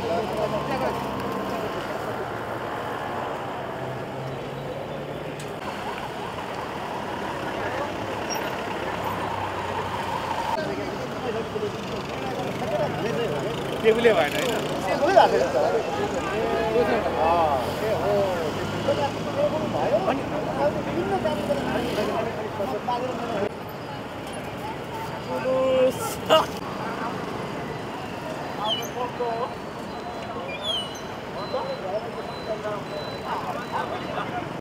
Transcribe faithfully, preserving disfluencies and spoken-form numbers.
टेबुलै भएन हैन टेबुलै राखेको छ अ ए हो टेबुल भयो अनि विभिन्न जातिका मानिसहरू